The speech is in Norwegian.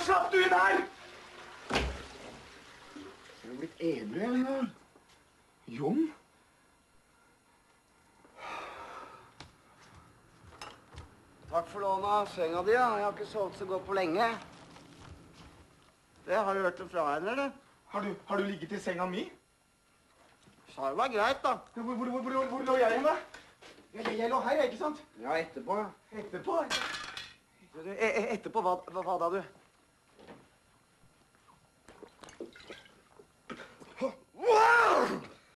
slapp du inn her? Er du blitt edru, eller? Jon? Takk for lånet av senga di, ja. Jeg har ikke sovet så godt på lenge. Det har du hørt fra henne, eller? Har du ligget i senga mi? Så det var greit, da. Hvor lå jeg hen, da? Jeg lå her, ikke sant? Ja, etterpå. Etterpå? Etterpå hva da, du?